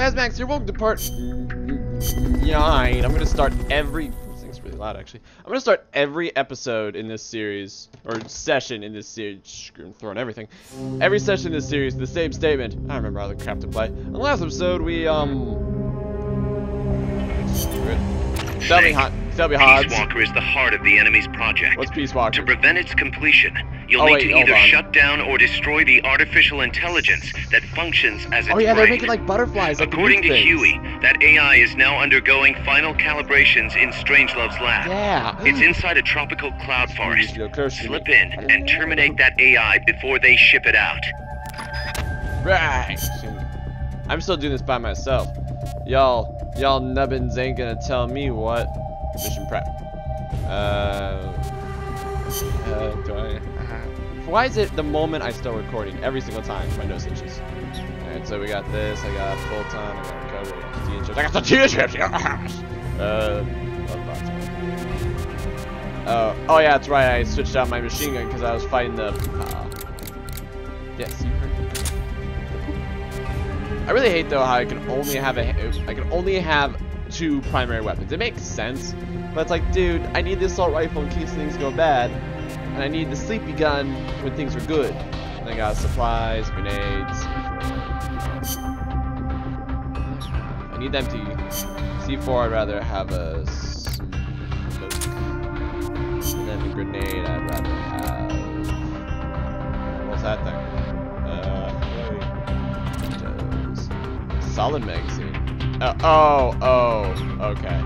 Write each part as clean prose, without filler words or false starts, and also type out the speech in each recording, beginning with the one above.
Max, you won't depart. Yine. I'm gonna start every. This thing's really loud, actually. I'm gonna start every episode in this series, or session in this series. I'm throwing everything. Every session in this series, the same statement. I don't remember how the crap to play. In the last episode, we Tell me, Hodge. Peace Walker is the heart of the enemy's project. What's Peace Walker? To prevent its completion, you'll need to either shut down or destroy the artificial intelligence that functions as its Oh yeah, brain. they're making like butterflies. Like According to things. Huey, that AI is now undergoing final calibrations in Strangelove's lab. Yeah. It's inside a tropical cloud forest. Slip in it. and terminate that AI before they ship it out. Right. I'm still doing this by myself. Y'all nubbins ain't gonna tell me what. Mission prep. Why is it the moment I start recording every single time my nose itches? Alright, so we got this. I got Fulton. I got Kobe. I got tortilla chips. I got tortilla chips. Oh yeah, that's right. I switched out my machine gun because I was fighting the. Yes, you heard me. I really hate though how I can only have two primary weapons. It makes sense, but it's like, dude, I need the assault rifle in case things go bad, and I need the sleepy gun when things are good. And I got supplies, grenades. I need empty C4. I'd rather have a smoke, and then the grenade. I'd rather have. What's that thing? Solid magazine. Okay.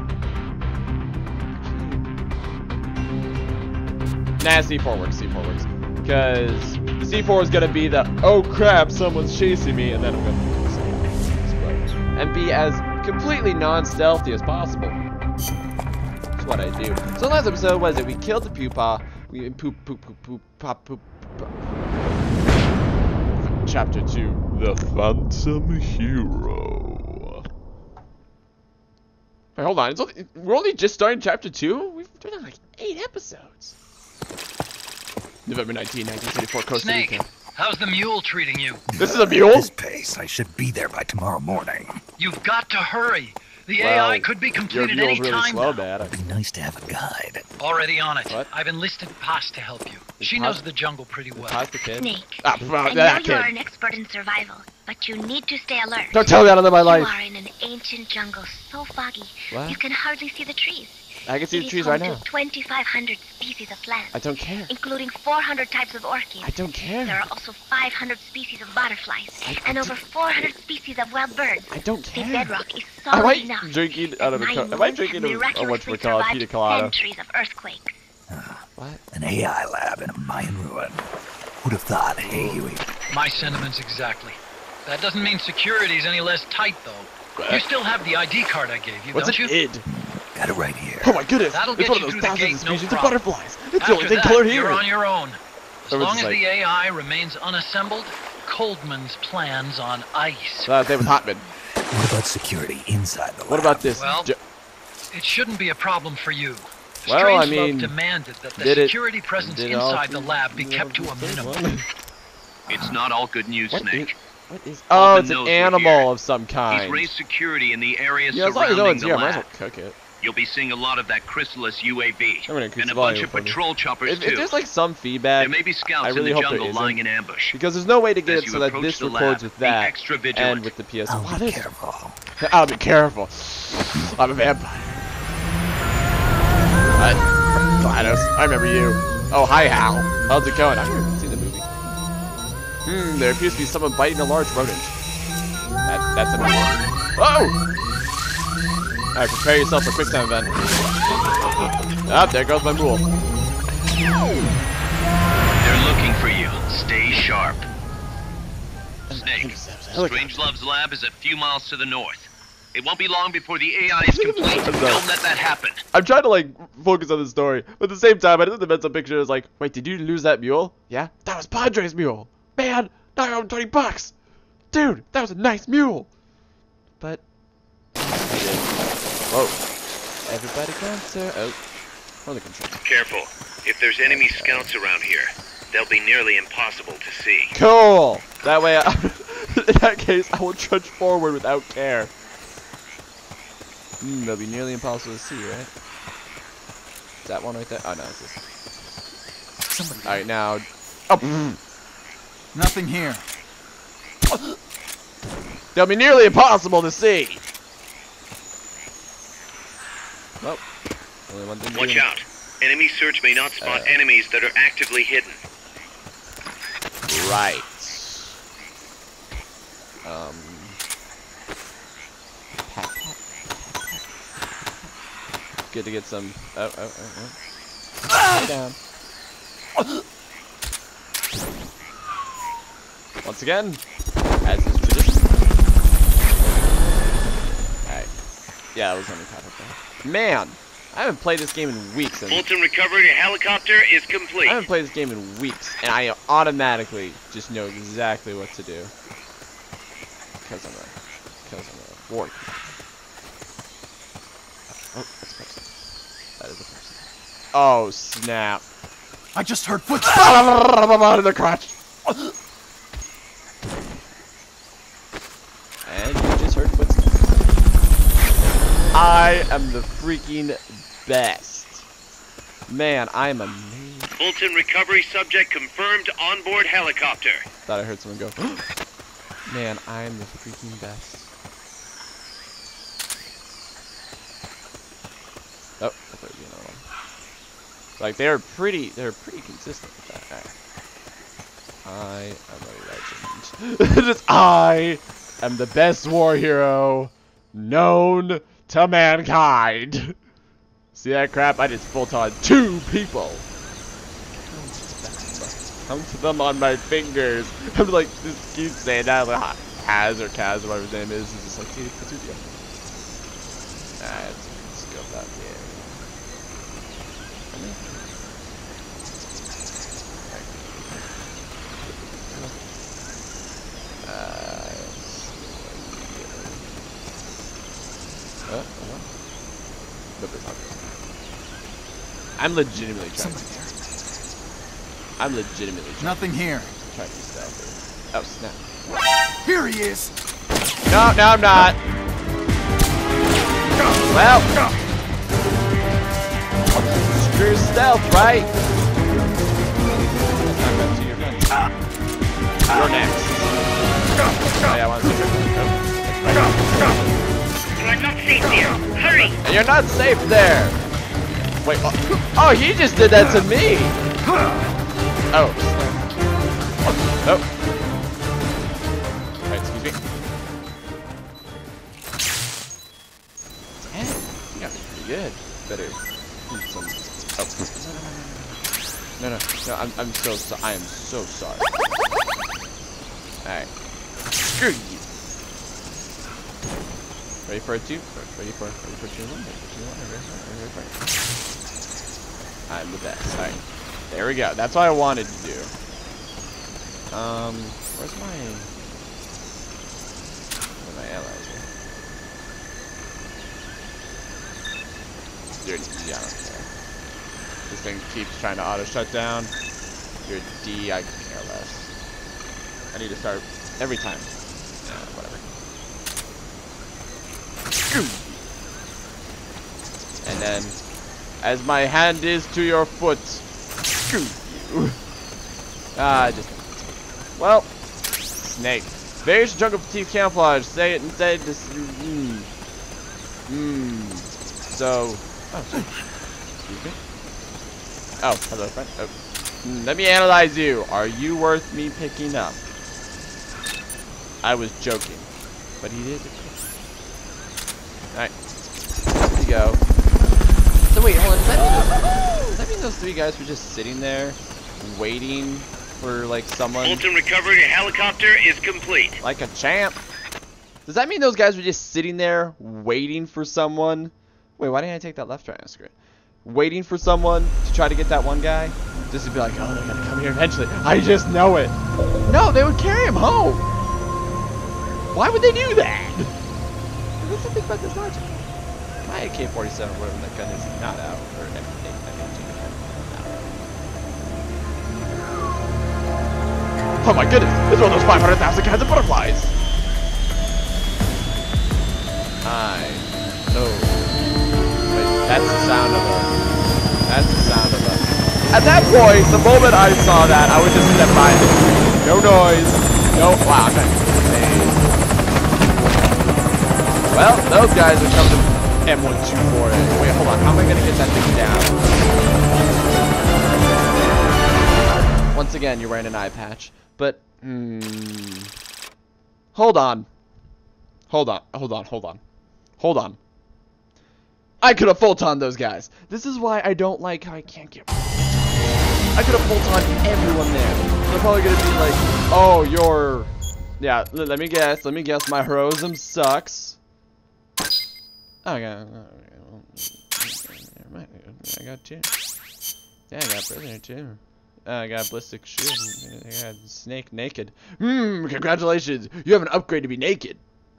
Nah, C4 works, because the C4 is gonna be the, oh crap, someone's chasing me, and then I'm gonna explode. And be as completely non-stealthy as possible. That's what I do. So last episode, was it? We killed the pupa, Chapter 2, The Phantom Hero. Wait, hold on. We're only just starting Chapter 2? We've done like 8 episodes. November 19, 1974, Costa Rica. Snake, how's the mule treating you? This is a mule? At this pace, I should be there by tomorrow morning. You've got to hurry. The AI could be completed your any mule's time. Really slow, man. It'd be nice to have a guide. Already on it. What? I've enlisted Paz to help you. She knows the jungle pretty well. Paz the kid? Snake, I I know you are an expert in survival, but you need to stay alert. Don't tell me how to live my life. You are in an ancient jungle so foggy, What? you can hardly see the trees. I can see It the is trees home right to now. 2,500 species of plants. I don't care. Including 400 types of orchids. I don't care. There are also 500 species of butterflies and over 400 species of wild birds. I don't The care. bedrock is Am solid I enough. drinking out of a cup? Am I drinking a miraculously whatchamacallit, pina colada? centuries of earthquakes. What? An AI lab in a Mayan ruin. Who'd have thought, hey, Huey? My sentiments exactly. That doesn't mean security's any less tight, though. You still have the ID card I gave you, What's don't an you? id? Got it right here. Oh my goodness! That'll It's get one you of those through the thousands gate, of no species of problem. butterflies. It's the After only thing that, colored here. you're on your own. As So long it's as like- the AI remains unassembled, Coldman's plans on ice. His name was Hotman. What about security inside the lab? What about this? Well, it shouldn't be a problem for you. Well, I Strangelove mean, demanded that the did it- security presence did all inside the things lab be you kept to ever a said? minimum. It's not all good news, What Snake. What is? Fulton Oh, it's an knows we're animal here. of some kind. He's raised security in the area Yeah, as long as no surrounding one's the here, I might as lab. well cook it. You'll be seeing a lot of that chrysalis UAV, I'm gonna increase and the a bunch volume of for me. patrol choppers If too. there's like some feedback, There may be scouts I really in the hope there jungle isn't. lying in ambush. because there's no way to get As it you so that approach this the records lab, with be that extra vigilant. and with the PS. I'll What be is? careful. I'll be careful. I'm a vampire. GLaDOS, I remember you. Oh, hi, Hal. How's it going? I've never seen the movie. There appears to be someone biting a large rodent. That's another one. Whoa! Alright, prepare yourself for quick time event. Ah, there goes my mule. They're looking for you. Stay sharp. Snake, Strangelove's lab is a few miles to the north. It won't be long before the AI is complete. Don't let that happen. I'm trying to like focus on the story, but at the same time, I did the mental picture. Is like, wait, did you lose that mule? Yeah, that was Padre's mule. Man, $920. Dude, that was a nice mule. But whoa, everybody cancer. Oh, on the control. Careful. If there's enemy scouts around here, they'll be nearly impossible to see. Cool. That way, In that case, I will trudge forward without care. They'll be nearly impossible to see, right? Is that one right there? Oh no, it's this. Somebody. Alright, now. Oh! Nothing here. They'll be nearly impossible to see! Well, only one thing to Watch do. out. Enemy search may not spot enemies that are actively hidden. Right. Good to get some. Stay down. Once again, as is tradition. Alright. Yeah, it was only pat up there. Man, I haven't played this game in weeks. Fulton recovery helicopter is complete. I haven't played this game in weeks, and I automatically just know exactly what to do. Because I'm a warrior. Oh, that's a person. That is a person. Oh, snap. I just heard footsteps. I'm out of the crotch. And you just heard footsteps. I am the freaking best. Man, I am amazing. Fulton recovery subject confirmed onboard helicopter. Thought I heard someone go. Man, I am the freaking best. Oh, I thought it was another one. Like they're pretty consistent with that. Right. I am a legend. Just I am the best war hero known to mankind. See that crap? I just Fulton 2 people. Count them on my fingers. I'm like, just keep saying that. Like, Haz or Kaz or whatever his name is. It's just like, dude, what's your deal? Let's go about here. I'm legitimately trying. I'm legitimately trying. Nothing here. Trying to be stealthy. Oh snap! Here he is. No, no, I'm not. Well, screw stealth, right? You're next. Oh, yeah, I want to see You are not safe there. Hurry! And you're not safe there. Wait. Oh, he just did that to me. Oh. Oh. Alright, excuse me. Dang, you got me pretty good. Better eat some. Oh. No, I'm so sorry. I am so sorry. Alright. Screw you. Ready for a 2? Ready for 2 1? Ready for it. I'm the best. Alright. There we go. That's what I wanted to do. Where's my allies here? You're D, I don't care. This thing keeps trying to auto shut down. You're D, I could care less. I need to start every time. Whatever. And then, as my hand is to your foot, screw you. Well, snake. Various jungle fatigue camouflage. Say it instead. So, oh, sorry. Excuse me. Oh, hello, friend. Oh. Let me analyze you. Are you worth me picking up? I was joking, but he did. Alright. There we go. So wait, hold on. Does that mean those 3 guys were just sitting there, waiting for like someone? Fulton recovery helicopter is complete. Like a champ. Does that mean those guys were just sitting there, waiting for someone? Wait, why didn't I take that left triangle screen? Waiting for someone to try to get that one guy? Just to be like, oh, they're gonna come here eventually. I just know it. No, they would carry him home. Why would they do that? What's the thing about this logic? My AK-47 or whatever that gun is not out. Or everything. Oh my goodness, it's one of those 500,000 kinds of butterflies. Wait, that's the sound of a. At that point, the moment I saw that, I would just step by it. No noise. No. Wow, I'm not insane. Well, those guys are coming to M124. Wait, hold on. How am I gonna get that thing down? Once again, you're wearing an eye patch. But, hold on. I could have Fultoned those guys. This is why I don't like how I can't get. I could have Fultoned everyone there. They're probably gonna be like, oh, you're. Yeah, let me guess. My heroism sucks. Oh, I got two. Yeah, I got prisoner too. I got ballistic shield. I got snake naked. Congratulations. You have an upgrade to be naked.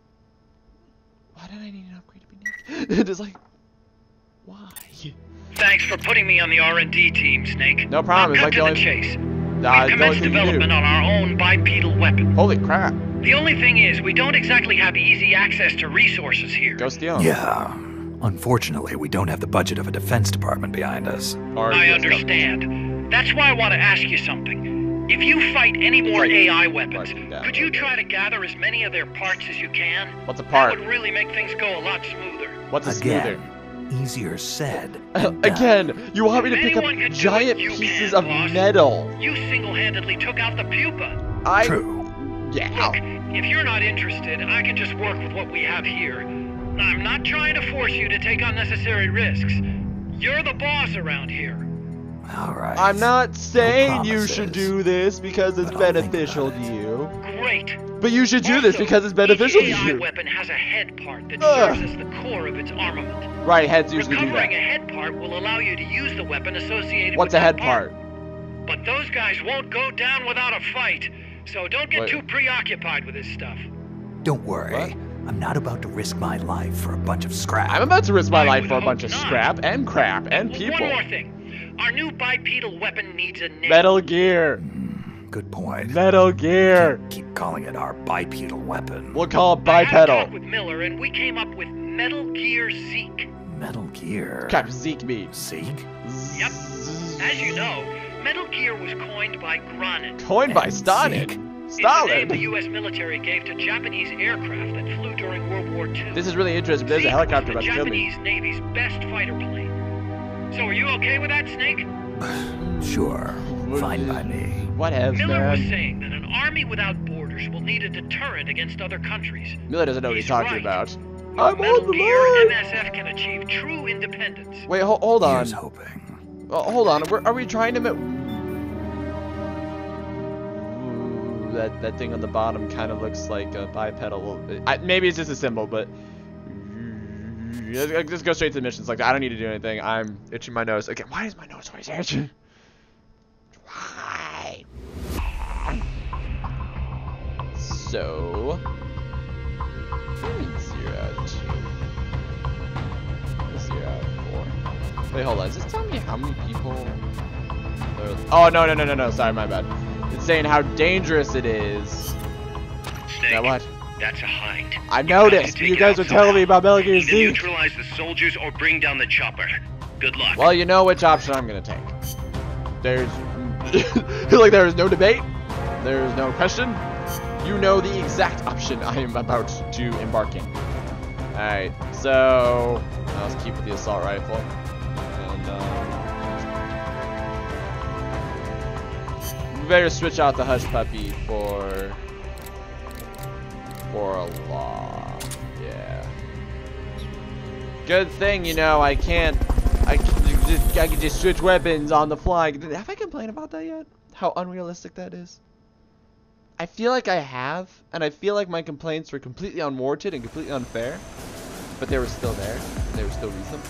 Why did I need an upgrade to be naked? It's like, why? Thanks for putting me on the R&D team, Snake. No problem. It's like the chase. We've commenced development on our own bipedal weapon. Holy crap. The only thing is, we don't exactly have easy access to resources here. Go steal. Yeah. Unfortunately, we don't have the budget of a defense department behind us. I understand. That's why I want to ask you something. If you fight any more AI weapons, could you try to gather as many of their parts as you can? What's a part? That would really make things go a lot smoother. What's a smoother? Easier said. Again, you want me to pick up giant pieces of metal? You single-handedly took out the pupa. True. Yeah. Look, if you're not interested, I can just work with what we have here. I'm not trying to force you to take unnecessary risks. You're the boss around here. All right. I'm not saying No you should do this because it's beneficial to you. Great. But you should do this because it's beneficial to each AI you. weapon has a head part that serves as the core of its armament. Right, heads usually do Recovering a that. head part will allow you to use the weapon associated What's with a head that part? But those guys won't go down without a fight, so don't get too preoccupied with this stuff. Don't worry. What? I'm not about to risk my life for a bunch of scrap. I'm about to risk my life for a would bunch of hope not. scrap and crap and people. One more thing. Our new bipedal weapon needs a name. Metal Gear. Good point. Metal Gear. Keep calling it our bipedal weapon. We'll call it I had a talk bipedal. with Miller, and we came up with Metal Gear Zeke. Metal Gear. Crap, Zeke me. Zeke? Yep. As you know, Metal Gear was coined by Gronin. Coined by And Stalin. Zeke. It's the name the Stalin. U.S. military gave to Japanese aircraft that flew during World War II. This is really interesting. There's a Zeke helicopter was about the to kill me. Japanese Navy's best fighter plane. So are you okay with that, Snake? Sure. Fine by me. Whatevs, Miller was man. saying that an army without borders will need a deterrent against other countries. Miller doesn't know what he's talking right. about. With I'm Metal on the Gear, line. MSF can achieve true independence. Wait, hold on. Here's hoping. Hold on. Are we trying to? Ooh, that thing on the bottom kind of looks like a bipedal. Maybe it's just a symbol, but let's go straight to the missions. Like I don't need to do anything. I'm itching my nose. Okay, why is my nose always itching? Why? So 0 out of 2. 0 out of 4. Wait, hold on. Is this telling me how many people? Oh no! Sorry, my bad. It's saying how dangerous it is. Snake, Now what? that's a Hind. I noticed. Take You it guys out were telling me somehow. about Metal Gear Either Z. neutralize the soldiers or bring down the chopper. Good luck. Well, you know which option I'm gonna take. There's like there is no debate. There's no question. You know the exact option I am about to embark in. Alright, so let's keep with the assault rifle. And we better switch out the Hush Puppy for a law. Yeah. Good thing, you know, I can just switch weapons on the fly. Have I complained about that yet? How unrealistic that is? I feel like I have, and I feel like my complaints were completely unwarranted and completely unfair, but they were still there, and they were still reasonable.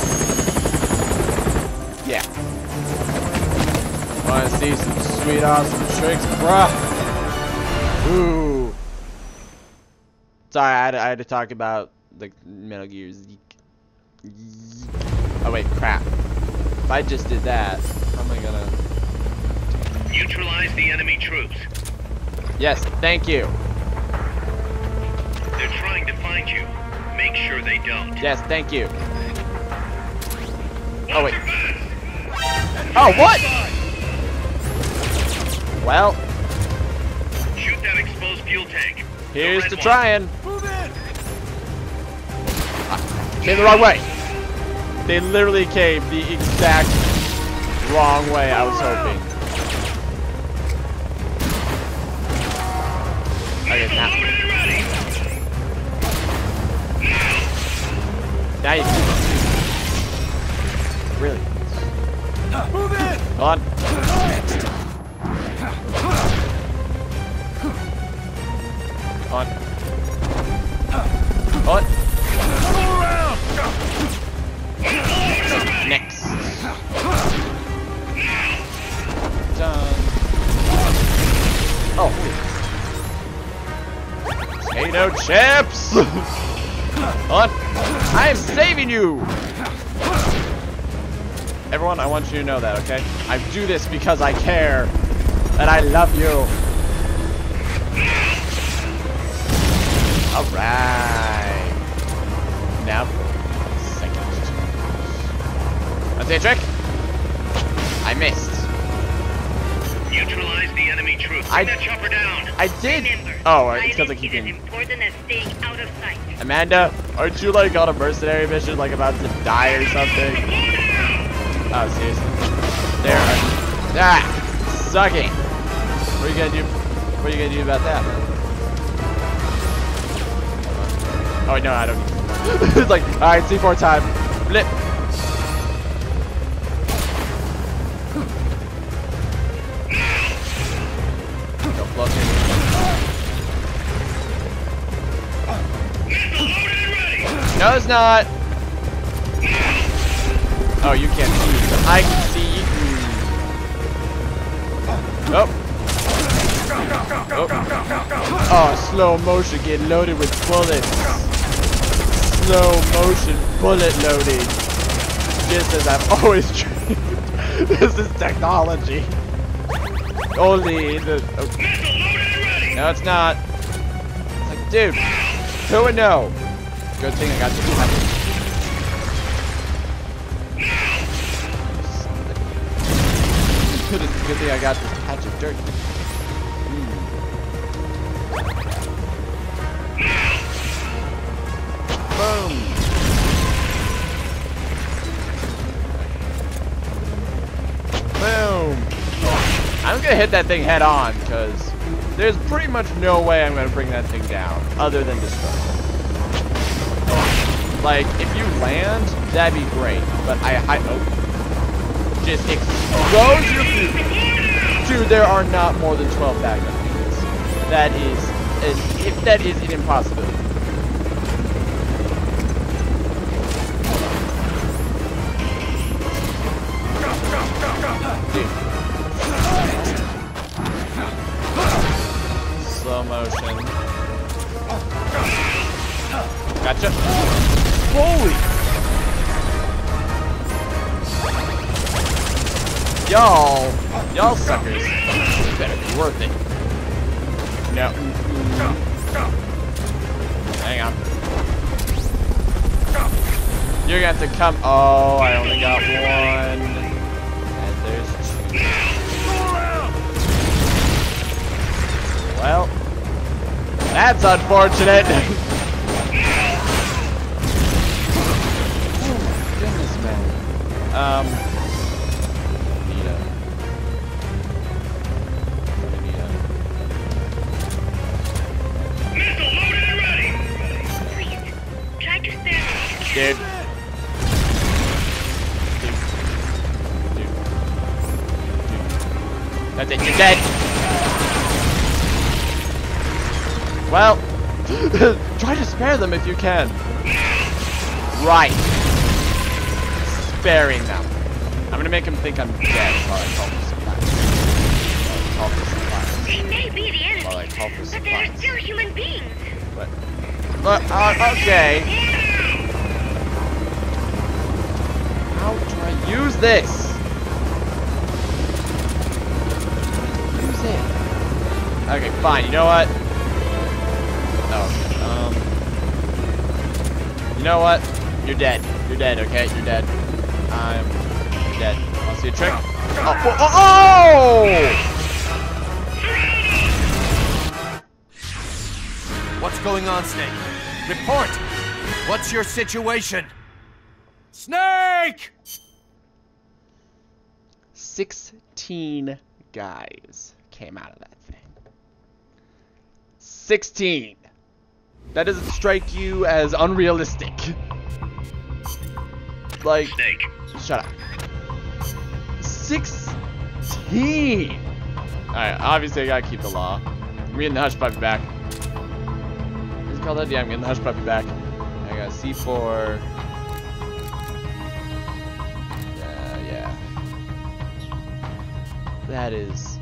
Yeah. Wanna see some sweet awesome tricks, bruh? Ooh. Sorry, I had to talk about the Metal Gear Zeke. Oh wait, crap. If I just did that, how am I gonna... Neutralize the enemy troops. Yes, thank you. They're trying to find you. Make sure they don't. Yes, thank you. Oh, wait. Oh, what? Well, Shoot that exposed fuel tank. here's The to red trying. Came the wrong way. They literally came the exact wrong way I was hoping. Okay, now. Now you really. Move it! Hold on. On. On. Next. Done. Oh. Potato chips! On. I am saving you! Everyone, I want you to know that, okay? I do this because I care. And I love you. Alright. Now, second. That's the trick. I missed. Neutralize the enemy troops. Bring that chopper down. I did. Remember, Oh, it's because I keep silence is getting. as important as staying out of sight. Amanda, aren't you like on a mercenary mission, like about to die or something? Oh, seriously. There. Ah, suck it. What are you gonna do? What are you gonna do about that? Oh no, I don't. It's like, all right, C4 time. Blip. Go float. No, it's not. Oh, you can't see. I can see. Oh. Oh, slow motion getting loaded with bullets. Slow motion bullet loading. Just as I've always dreamed. This is technology. Only in the. Oh. No, it's not. It's like, dude, who would know? Good thing I got this happen. Good thing I got this patch of dirt. Boom. Boom. I'm gonna hit that thing head on, because there's pretty much no way I'm gonna bring that thing down, other than destroy it. Like, if you land, that'd be great, but oh. Just expose your fuel. Dude, there are not more than 12 backup units. That is an impossibility. Dude. Slow motion. Gotcha. Holy! Y'all suckers. This better be worth it. No. Hang on. You're gonna have to come. Oh, I only got one. And there's two. Well, that's unfortunate. Oh my goodness, man. Dude. That's it, you're dead. Well, try to spare them if you can. Right. Sparing them. I'm gonna make him think I'm dead while I call for supplies. They may be the enemy, While I call for but supplies. they're still human beings. But okay. How do I use this? Use it. Okay, fine. You know what? Oh, you know what? You're dead. You're dead, okay? You're dead. You're dead. Want to see a trick? Oh! What's going on, Snake? Report! What's your situation? Snake! 16 guys came out of that thing. 16. That doesn't strike you as unrealistic? Like, Snake. shut up. 16. Alright, obviously I gotta keep the law. I'm getting the hush puppy back. Is it called that? Yeah, I'm getting the hush puppy back. I got C4. Yeah. That is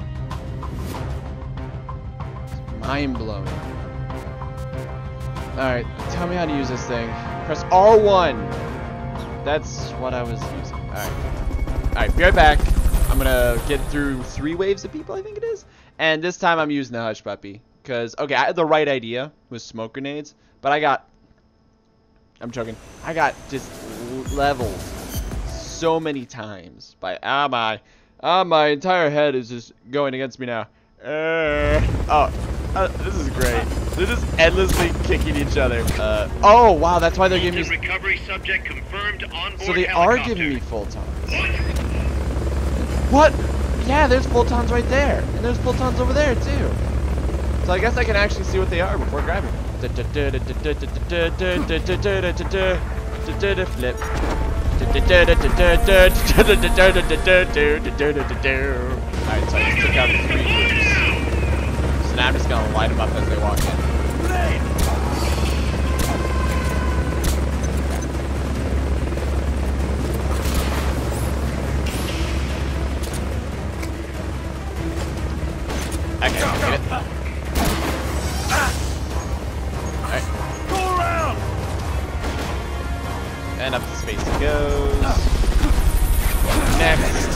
mind-blowing. Alright, tell me how to use this thing. Press R1. That's what I was using. Alright, be right back. I'm gonna get through 3 waves of people, I think it is. And this time I'm using the hush puppy. Because, okay, I had the right idea with smoke grenades. But I'm joking. I got just leveled so many times by, my entire head is just going against me now. This is great. They're just endlessly kicking each other. Oh wow, that's why they're giving me. Recovery subject confirmed on board. So they are giving me Fultons. What? Yeah, there's Fultons right there, and there's Fultons over there too. So I guess I can actually see what they are before grabbing. Flip. Alright, so I just took out 3 groups. So now I'm just gonna light them up as they walk in. Okay, get it. Alright. Go around! And up the space he goes. Next.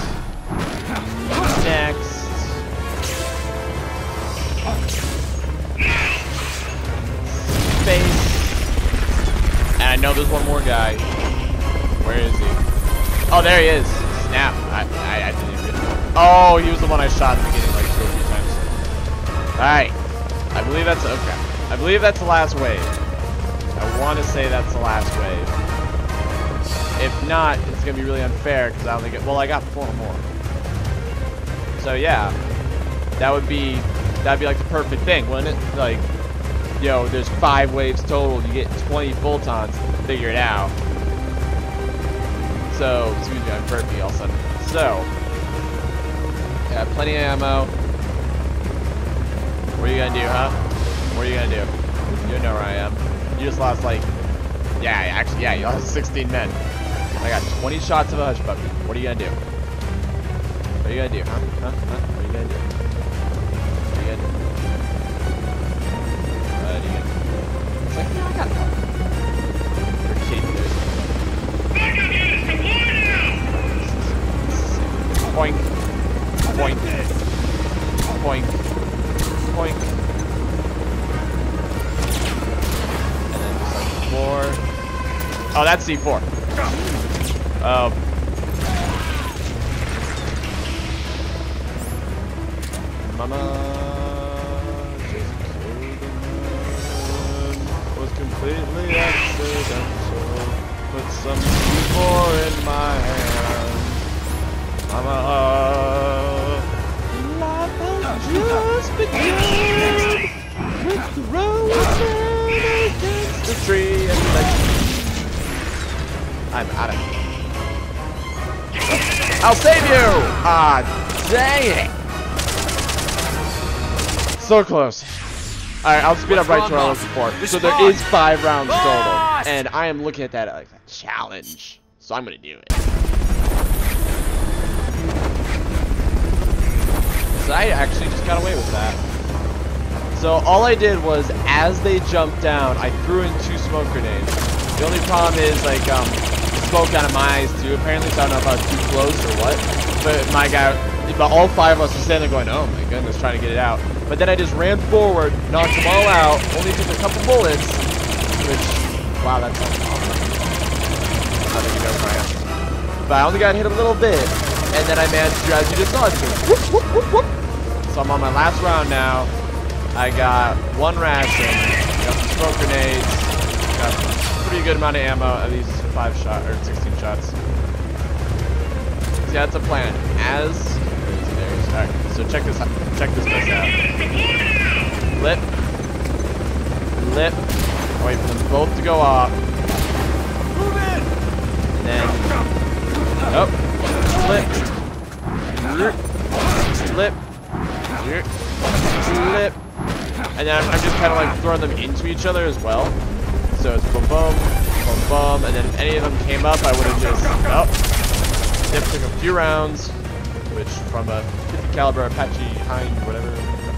Space. And I know there's one more guy. Where is he? Oh, there he is. Snap. I didn't even. Oh, he was the one I shot in the beginning like 2 or 3 times. Alright. I believe that's okay. I believe that's the last wave. I want to say that's the last wave. If not, it's gonna be really unfair because I only get. Well, I got 4 more. So yeah, that'd be like the perfect thing, wouldn't it? Like, yo, there's 5 waves total. You get 20 Fultons. Figure it out. So, excuse me, I'm burpy all of a sudden. So, got plenty of ammo. What are you gonna do, huh? What are you gonna do? You know where I am. You just lost like, yeah, you lost 16 men. I got 20 shots of a hush puppy. What are you gonna do? What are you gonna do, huh? What are you gonna do? What are you gonna do? What are you gonna do? It's like, no, I got that. You're kidding, dude. Boink. Boink. Boink. Boink. And then just like 4. Oh, that's C4. Mama just killed a man. Was completely accidental. Put some C4 in my hand. Mama, life has just begun. With the rose against the tree and like. I'm out of here. I'll save you! Ah, dang it! So close. Alright, I'll speed up right to where I was before. So there is 5 rounds total. And I am looking at that like a challenge. So I'm gonna do it. So I actually just got away with that. So all I did was, as they jumped down, I threw in 2 smoke grenades. The only problem is, like, smoke out of my eyes too, apparently, so I don't know if I was too close or what. But all 5 of us were standing there going, oh my goodness, trying to get it out. But then I just ran forward, knocked them all out, only took a couple bullets, which, wow, that's awesome. How did you go, Brian? But I only got hit a little bit, and then I managed to, as you just saw, whoop, whoop, whoop, whoop. So I'm on my last round now. I got 1 ration, got some smoke grenades, got a pretty good amount of ammo, at least 5 shots, or 16 shots. So yeah, that's a plan. Alright, so check this place out. Flip. Flip. Wait for them both to go off. Move in! And then, oh, flip. Flip. Flip. And then I'm just kind of like throwing them into each other as well. So it's boom, boom, boom, boom. And then if any of them came up, I would have just, Dip took a few rounds, which from a 50 caliber Apache Hind, whatever.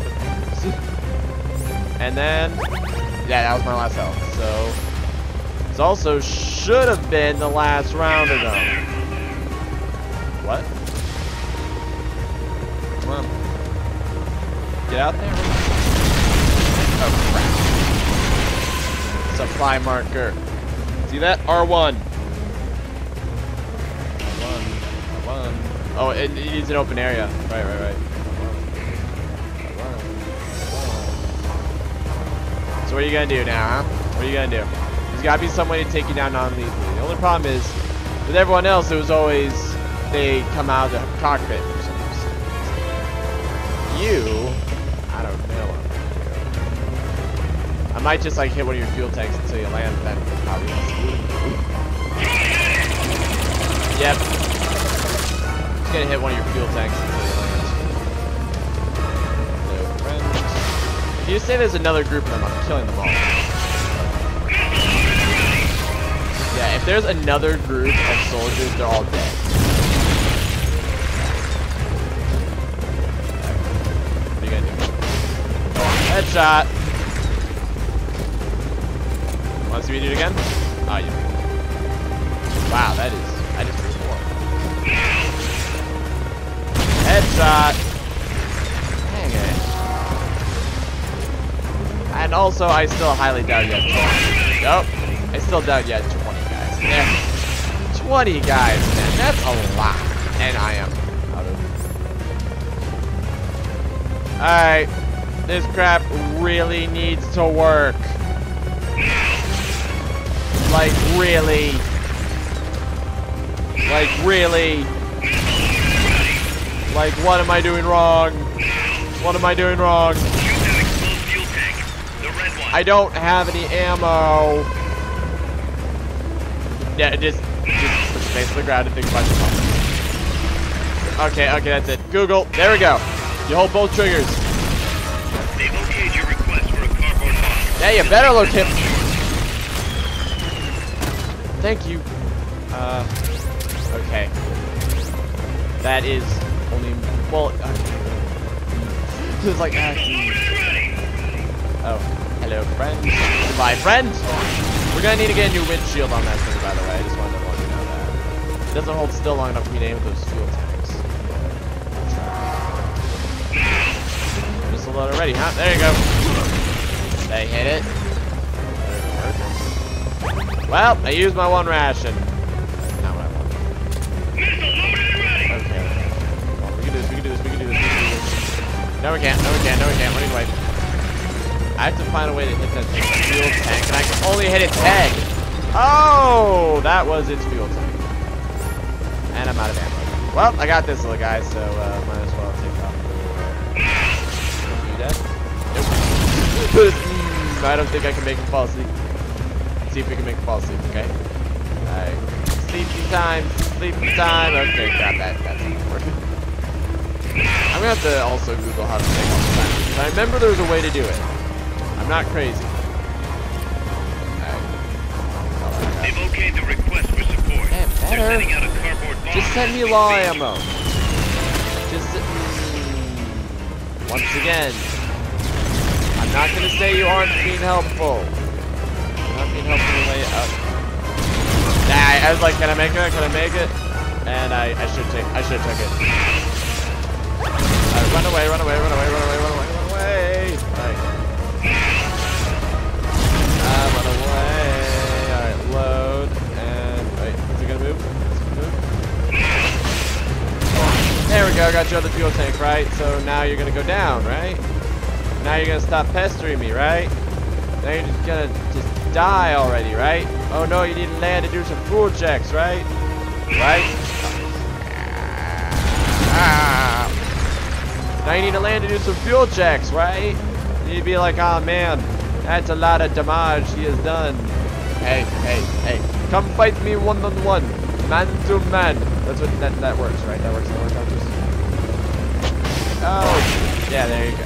And then, yeah, that was my last health. So this also should have been the last round of them. What? Come on. Get out there. Oh crap. Supply marker. See that? R1. R1. Oh, it needs an open area. Right. So what are you gonna do now, huh? What are you gonna do? There's gotta be some way to take you down non-lethally. The only problem is, with everyone else, it was always, they come out of the cockpit for some reason. You, I don't know. I might just like hit one of your fuel tanks until you land, then probably. Yep. Just gonna hit one of your fuel tanks until you land. Hello, friends. If you say there's another group of them, I'm killing them all. Yeah, if there's another group of soldiers, they're all dead. What are you gonna do? Headshot! Want to see me do it again? Oh, you. Wow, that is. I just did 4. Headshot! Dang it. And also, I still highly doubt you have 20. Nope. I still doubt you had 20 guys. Yeah. 20 guys, man. That's a lot. And I am out of. Alright. This crap really needs to work. Like, really? Like, really? Like, what am I doing wrong? What am I doing wrong? I don't have any ammo. Yeah, just face the ground and think about yourself. Okay, that's it. Google, there we go. You hold both triggers. They've okayed your request for a cardboard box. Yeah, you better locate. Thank you. Okay. That is only, well, it's like, oh, hello, friend. Goodbye, friend. We're gonna need to get a new windshield on that thing, by the way. I just wanted to let you know that. It doesn't hold still long enough for me to aim with those fuel tanks. Missile loader ready, huh? There you go. They hit it. Well, I used my 1 ration. Not what I wanted. Okay. Well, we can do this. No, we can't. Running away. I have to find a way to hit that fuel tank, and I can only hit its head. Oh, that was its fuel tank. And I'm out of ammo. Well, I got this little guy, so might as well take off. You dead? Nope. I don't think I can make him fall asleep. See if we can make him fall asleep, okay? Alright. Sleepy time. Okay, crap, that's not working. I'm gonna have to also Google how to make all the time, because I remember there was a way to do it. I'm not crazy. Alright. They've okayed the request for support. Yeah, better. They're sending out a cardboard box. Just send me law ammo. Just once again, I'm not gonna say you aren't being helpful. Not being helpful to lay up. Nah, I was like, can I make it? And I should have took it. Run away. Run away. Alright, load. And wait, is it gonna move? There we go, got you on the fuel tank, right? So now you're gonna go down, right? Now you're gonna stop pestering me, right? Now you're just gonna just die already, right? Oh no, you need to land to do some fuel checks, right? Right? Now you need to land to do some fuel checks, right? You need to be like, oh man, that's a lot of damage he has done. Hey, hey, hey, come fight me one-on-one, man-to-man. That's what that works, right? That works in the war countries. Oh, yeah, there you go.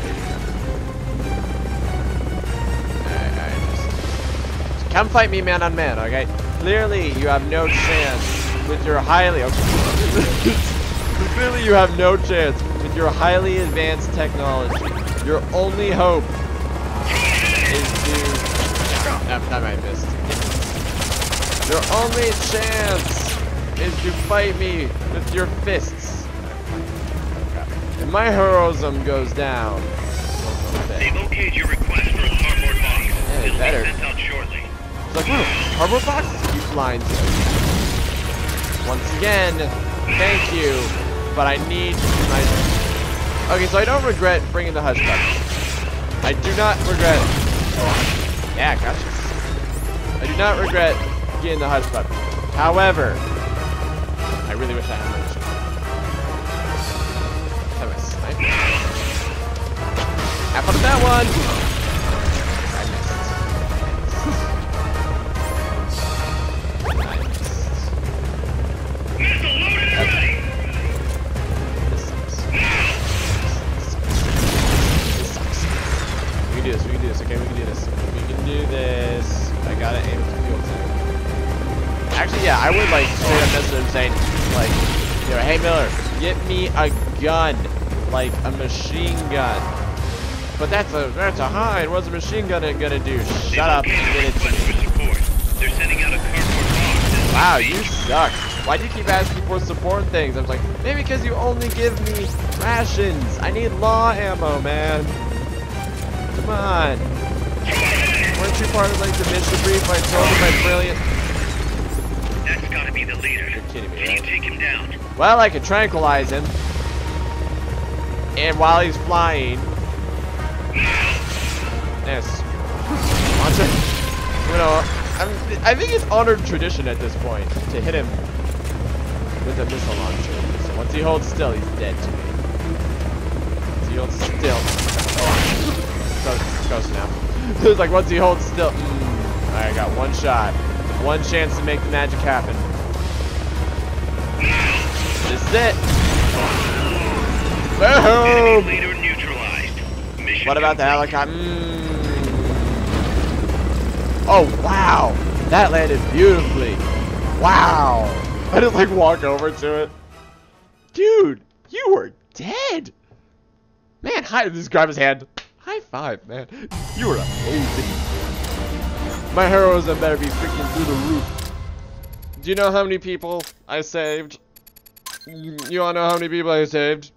Alright, come fight me man on man, okay? Clearly, you have no chance with your highly... Clearly, you have no chance with your highly advanced technology. Your only hope is to... That might miss. Your only chance is to fight me with your fists. And my heroism goes down. They've okayed your request for a cardboard box. Yeah, It'll better. be sent out shortly. It's like, whoa, cardboard boxes keep flying to. Once again, thank you, but I need my... Okay, so I don't regret bringing the hush puppies. I do not regret... Yeah, gotcha. I do not regret getting the hush puppy. However, I really wish I had more shit. Have a sniper. Have fun with that one! I missed. Missile loaded and ready! This sucks. This sucks. We can do this, we can do this, okay? We can do this. We can do this. I gotta aim at the fuel tank. Actually, yeah, I would like straight up message him saying, like, you know, hey Miller, get me a gun, like a machine gun. But that's a Hind. What's a machine gun gonna do? Shut up and get it to me. They're sending out a cardboard box. Wow, you suck. Why do you keep asking for support things? I was like, maybe because you only give me rations. I need law ammo, man. Come on. Weren't you part of like the mission brief I told you my brilliant? That's gotta be the leader. You're kidding me, Can right? you take him down? Well, I could tranquilize him. And while he's flying. Yes. You know, I think it's honored tradition at this point to hit him with a missile launcher. So once he holds still, he's dead to me. Once he holds still. Close now. It's like once he holds still. Alright, I got one shot. One chance to make the magic happen. This is it. Boom! Enemy leader neutralized. Mission What about the complete. helicopter? Oh, wow. That landed beautifully. Wow. I just like walk over to it. Dude, you were dead. Man, just grab his hand. High five, man. You were amazing. My heroism better be freaking through the roof. Do you know how many people I saved? You wanna know how many people I saved?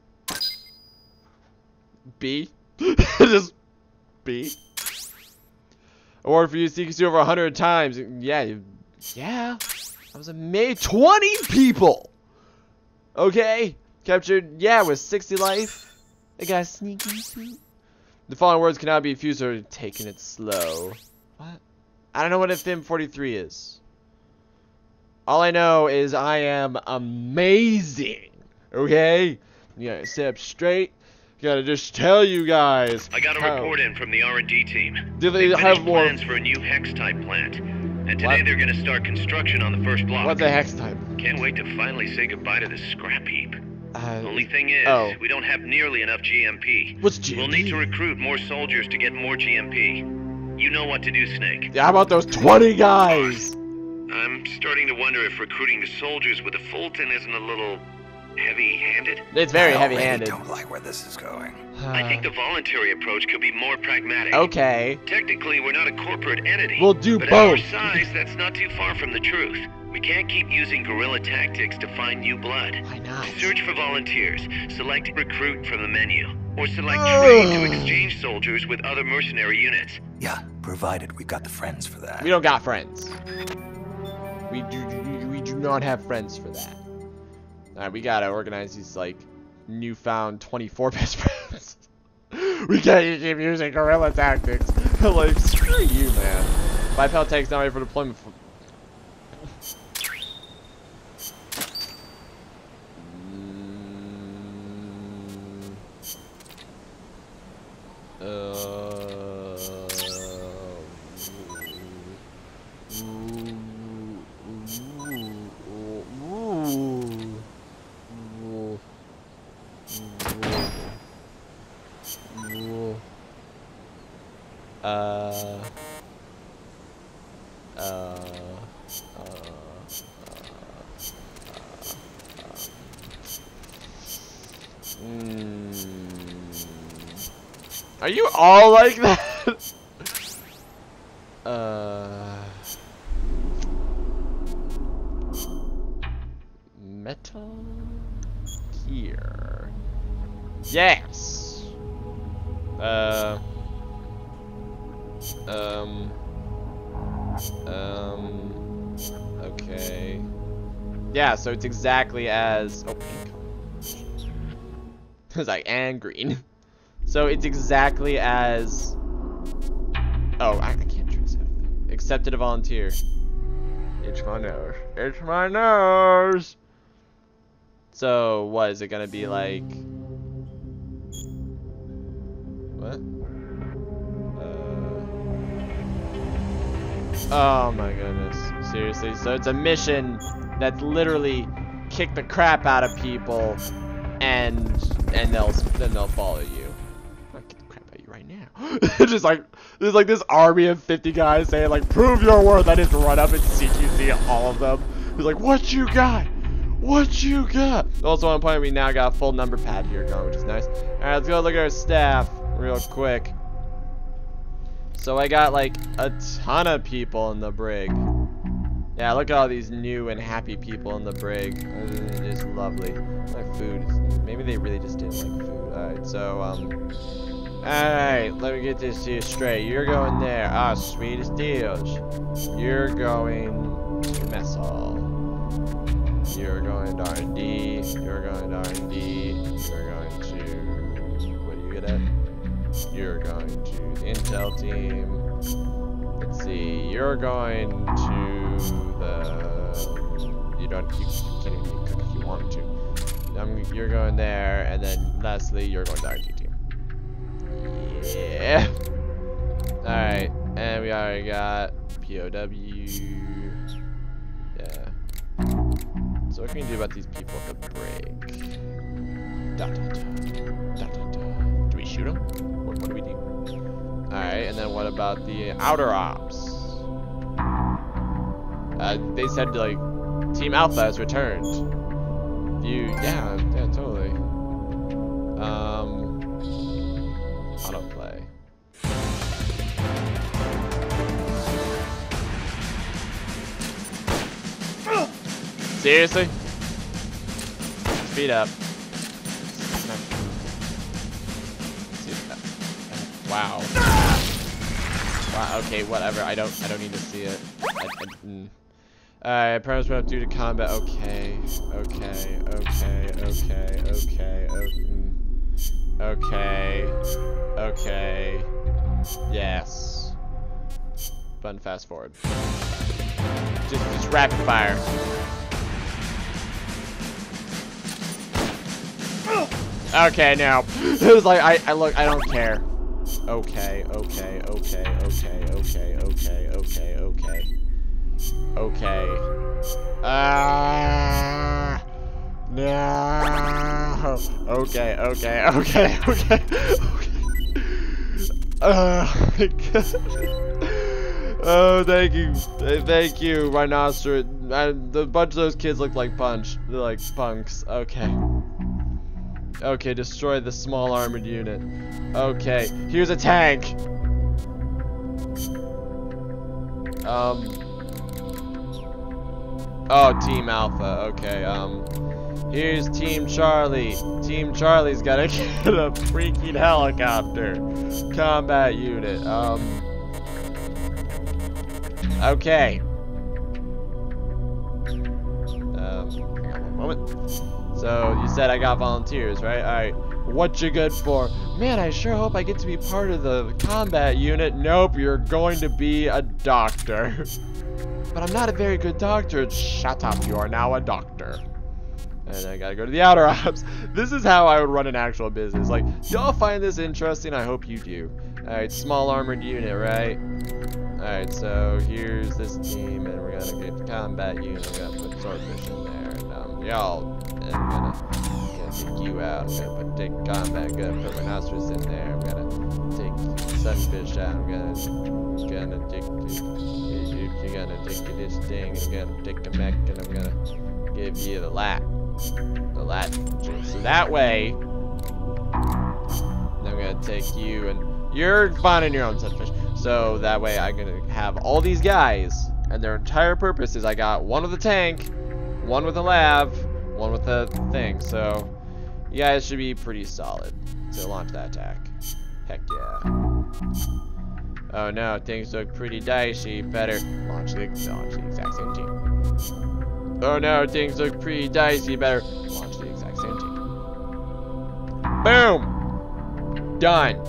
B? Just B? Award for you seeks you over 100 times. Yeah. I was amazed. 20 people! Okay? Captured, yeah, with 60 life. I got sneaky. The following words cannot be fused or taking it slow. What? I don't know what a FIM 43 is. All I know is I am amazing. Okay? You gotta sit up straight. Gotta just tell you guys. I got a report in from the R&D team. Do they finished have more? plans for a new hex-type plant, and today What? they're gonna start construction on the first block. What's a hex type? Can't wait to finally say goodbye to this scrap heap. Uh, Only thing is, oh. we don't have nearly enough GMP. What's GMP? We'll need to recruit more soldiers to get more GMP. You know what to do, Snake. Yeah, how about those 20 guys? I'm starting to wonder if recruiting the soldiers with the Fulton isn't a little heavy-handed. It's very I already heavy-handed. don't like where this is going. I think the voluntary approach could be more pragmatic. Okay. Technically, we're not a corporate entity. We'll do but both. At our size, that's not too far from the truth. We can't keep using guerrilla tactics to find new blood. Why not? Search for volunteers, select recruit from the menu, or select trade to exchange soldiers with other mercenary units. Yeah, provided we got the friends for that. We don't got friends. We do not have friends for that. Alright, we gotta organize these, like, newfound 24 best friends. We can't keep using guerrilla tactics. Like, screw you, man. 5 pound tanks now ready for deployment. Are you all like that? Metal Gear. Yes. Okay. Yeah, so it's exactly as, oh, pink. It's like, and green. So it's exactly as, oh, I can't trace everything. Accepted a volunteer. It's my nose. It's my nose. So what is it gonna be like? What? Oh my goodness. Seriously. So it's a mission that's literally kick the crap out of people, and then they'll follow you. I'll kick the crap out of you right now. Just like there's like this army of 50 guys saying like, prove your worth. I just run up and CQC all of them. He's like, what you got? What you got? Also on point, we now got a full number pad here going, which is nice. Alright, let's go look at our staff real quick. So I got like a ton of people in the brig. Yeah, look at all these new and happy people in the brig. It is lovely. My food, maybe they really just didn't like food. Alright, so alright, let me get this here straight. You're going there. Ah, sweet as deals. You're going to mess hall. You're going to R&D. You're going to R&D. You're going to, what do you get at? You're going to the intel team. Let's see. You're going to the. You can't even cook if you wanted to. You're going there, and then lastly, you're going to the R&D team. Yeah. All right, and we already got POW. Yeah. So what can we do about these people at the brig? Do we shoot them? What do we do? Alright, and then what about the outer ops? They said like Team Alpha has returned. View, yeah, totally. Autoplay. Seriously? Speed up. Wow. Wow. Okay. Whatever. I don't need to see it. Alright. Premise went up due to combat. Okay. Okay. Yes. Button fast forward. Just rapid fire. Okay, now it was like I look. I don't care. Okay. No. Okay. Oh, thank you, Rhinoceros. And a bunch of those kids look like they're like punks. Okay, destroy the small armored unit. Okay, here's a tank. Oh, Team Alpha. Okay, here's Team Charlie. Team Charlie's gotta get a freaking helicopter. Combat unit. Okay. Hang on one moment. So, you said I got volunteers, right? Alright. What you good for? Man, I sure hope I get to be part of the combat unit. Nope, you're going to be a doctor. But I'm not a very good doctor. Shut up, you are now a doctor. And I gotta go to the outer ops. This is how I would run an actual business. Like, y'all find this interesting? I hope you do. Alright, small armored unit, right? Alright, so here's this team, and we're gonna get combat unit. We're gonna put swordfish in there. And y'all, and I'm gonna take you out. I'm gonna take combat. I'm gonna put rhinoceros in there. I'm gonna take sunfish out. I'm gonna take you're gonna take this thing. I'm gonna take a mech, and I'm gonna give you the lat. The lat. So that way, I'm gonna take you, and you're finding your own sunfish. So that way I'm gonna have all these guys, and their entire purpose is I got one with a tank, one with a lab, one with a thing. So you guys should be pretty solid to launch that attack. Heck yeah. Oh no, things look pretty dicey. Better launch the exact same team. Oh no, things look pretty dicey. Better launch the exact same team. Boom! Done.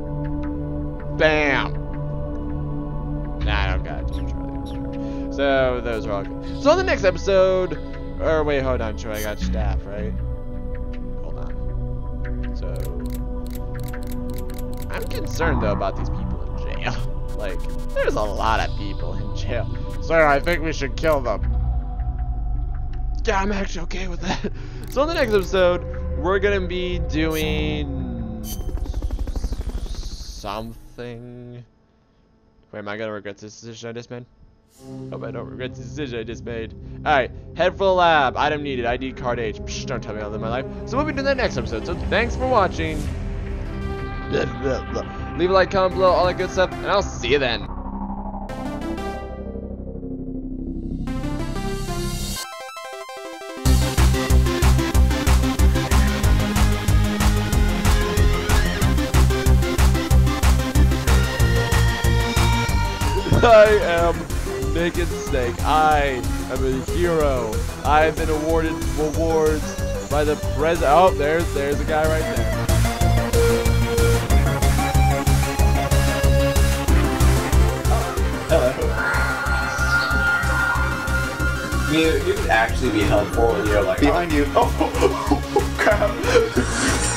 Bam! Nah, I don't got to try. So, those are all good. So, on the next episode... Or, wait, hold on. Sure, I got staff, right? Hold on. So... I'm concerned, though, about these people in jail. Like, there's a lot of people in jail. Sir, I think we should kill them. Yeah, I'm actually okay with that. So, on the next episode, we're gonna be doing... something... Wait, am I gonna regret this decision I just made? Hope I don't regret the decision I just made. Alright, head for the lab. Item needed. ID card age. Psh, don't tell me all that in my life. So we'll be doing that next episode. So thanks for watching. Leave a like, comment below, all that good stuff, and I'll see you then. I am Naked Snake. I am a hero. I've been awarded rewards by the president. Oh, there's a guy right there. Hello. You could actually be helpful when you're like behind you. Oh crap.